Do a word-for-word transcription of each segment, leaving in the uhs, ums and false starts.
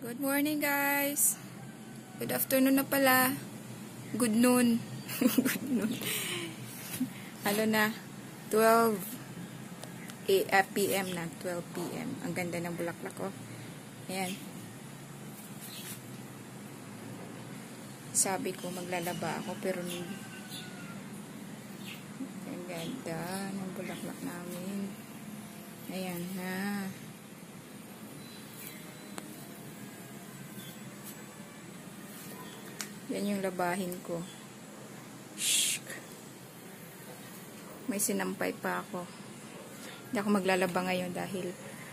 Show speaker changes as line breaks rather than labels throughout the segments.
Good morning, guys. Good afternoon na pala. Good noon. Good noon. Ano na? twelve p m na. twelve p m Ang ganda ng bulaklak, oh. Ayan. Sabi ko maglalaba ako, pero ang ganda ng bulaklak namin. Ayan na. Yan yung labahin ko. Shhh. May sinampay pa ako. Hindi ako maglalaba ngayon dahil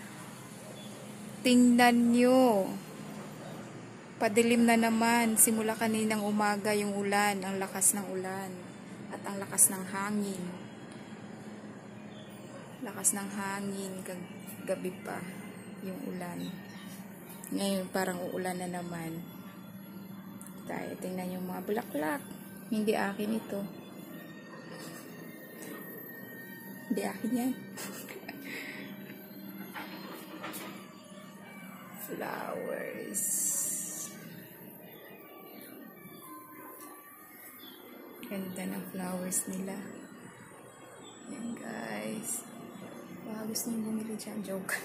tingnan nyo. Padilim na naman. Simula kaninang umaga yung ulan. Ang lakas ng ulan. At ang lakas ng hangin. Lakas ng hangin. Gabi pa yung ulan. Ngayon parang uulan na naman. Tayo, tingnan yung mga bulaklak. Hindi akin ito. Hindi akin yan. Flowers. Ganda ng flowers nila. Yan, guys. Baka gusto nyo bumili dyan. Joke.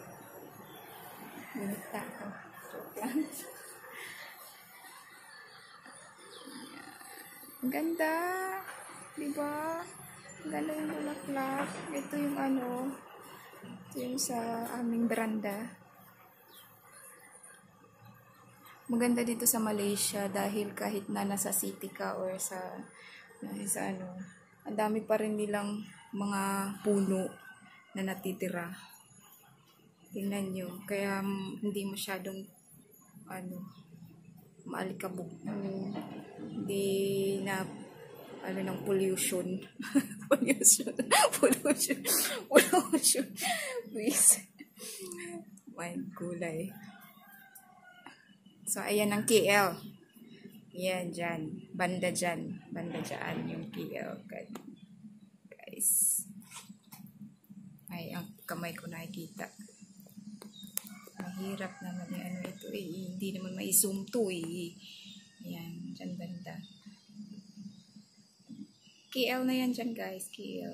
Binita ako. Joke lang. Ang ganda. Diba? Ang ganda yung bulaklak. Ito yung ano. Ito yung sa aming beranda. Maganda dito sa Malaysia dahil kahit na nasa city ka or sa, sa ano, ang dami pa rin nilang mga puno na natitira. Tingnan nyo. Kaya hindi masyadong ano, maalikabok. Um, hindi na ano ng pollution. pollution. pollution. pollution. Please. Mind kulay. So, ayan ang K L. Yan, dyan. Banda dyan. Banda dyan yung K L. Guys. Ay, ang kamay ko nakikita. Mahirap naman yung ano ito eh. Hindi naman mai-zoom to eh. Ayan, dyan banda. K L na yan dyan, guys. K L.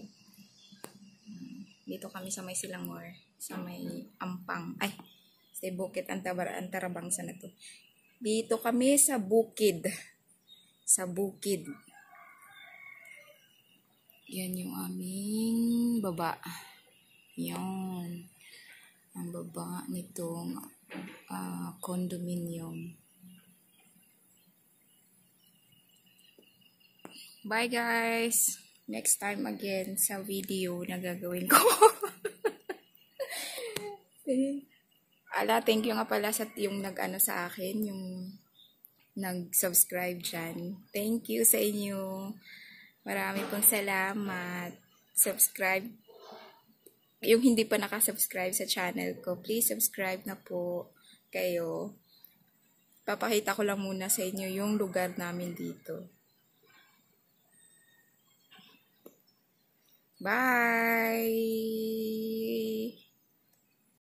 Dito kami sa may Selangor. Sa may Ampang. Ay, sa Bukid Antabar, Antarabangsa na to. Dito kami sa bukid. Sa bukid. Yan yung aming baba. Yan. Ang baba nitong uh, condominium. Bye, guys. Next time again sa video na gagawin ko. Ala, thank you nga pala sa yung nag-ano sa akin, yung nag-subscribe dyan. Thank you sa inyo. Marami pong salamat. Subscribe. Yung hindi pa nakasubscribe sa channel ko, please subscribe na po kayo. Papakita ko lang muna sa inyo yung lugar namin dito. Bye!